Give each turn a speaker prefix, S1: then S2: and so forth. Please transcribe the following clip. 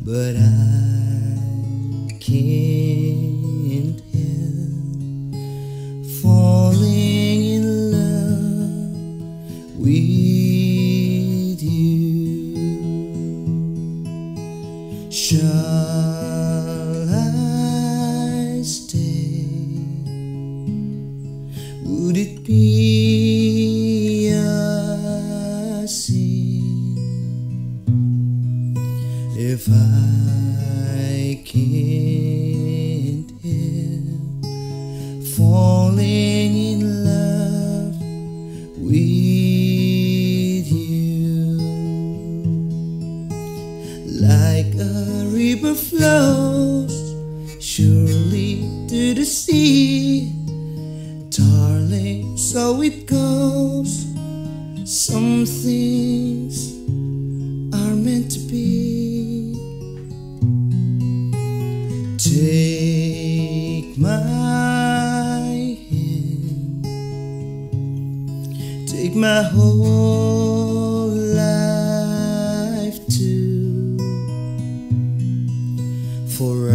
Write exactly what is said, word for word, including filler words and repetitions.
S1: but I can't help falling in love with you. Shall I stay? Would it be a sin if I can't help falling in love with you? Like a river flows surely to the sea, darling, so it goes. Some things are meant to be. Take my hand, take my whole life too, for